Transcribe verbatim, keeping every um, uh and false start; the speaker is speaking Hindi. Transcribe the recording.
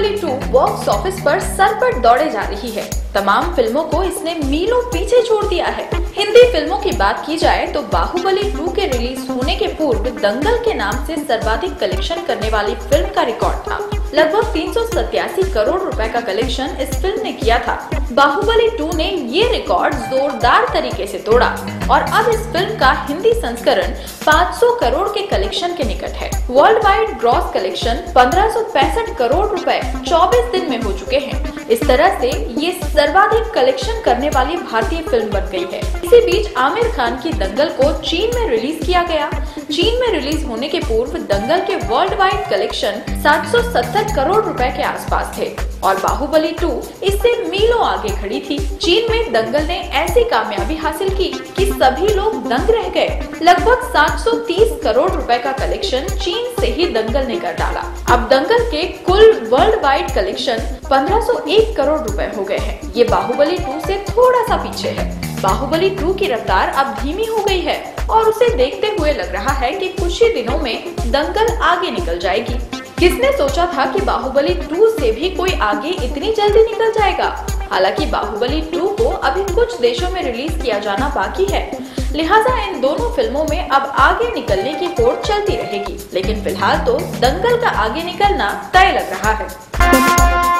बाहुबली टू बॉक्स ऑफिस पर सरपट दौड़े जा रही है। तमाम फिल्मों को इसने मीलों पीछे छोड़ दिया है। हिंदी फिल्मों की बात की जाए तो बाहुबली टू के रिलीज होने के पूर्व दंगल के नाम से सर्वाधिक कलेक्शन करने वाली फिल्म का रिकॉर्ड था। लगभग तीन सौ सत्तासी करोड़ रुपए का कलेक्शन इस फिल्म ने किया था। बाहुबली टू ने ये रिकॉर्ड जोरदार तरीके से तोड़ा और अब इस फिल्म का हिंदी संस्करण पाँच सौ करोड़ के कलेक्शन के निकट है। वर्ल्ड वाइड ग्रॉस कलेक्शन पंद्रह सौ पैंसठ करोड़ रुपए चौबीस दिन में हो चुके हैं। इस तरह से ये सर्वाधिक कलेक्शन करने वाली भारतीय फिल्म बन गई है। इसी बीच आमिर खान की दंगल को चीन में रिलीज किया गया। चीन में रिलीज होने के पूर्व दंगल के वर्ल्ड वाइड कलेक्शन सात सौ सत्तर करोड़ रुपए के आसपास थे और बाहुबली टू इससे मीलों आगे खड़ी थी। चीन में दंगल ने ऐसी कामयाबी हासिल की कि सभी लोग दंग रह गए। लगभग सात सौ तीस करोड़ रुपए का कलेक्शन चीन से ही दंगल ने कर डाला। अब दंगल के कुल वर्ल्ड वाइड कलेक्शन पंद्रह सौ एक करोड़ रुपए हो गए हैं। ये बाहुबली टू से थोड़ा सा पीछे है। बाहुबली टू की रफ्तार अब धीमी हो गई है और उसे देखते हुए लग रहा है कि कुछ ही दिनों में दंगल आगे निकल जाएगी। किसने सोचा था कि बाहुबली टू से भी कोई आगे इतनी जल्दी निकल जाएगा। हालांकि बाहुबली टू को अभी कुछ देशों में रिलीज किया जाना बाकी है, लिहाजा इन दोनों फिल्मों में अब आगे निकलने की होड़ चलती रहेगी। लेकिन फिलहाल तो दंगल का आगे निकलना तय लग रहा है।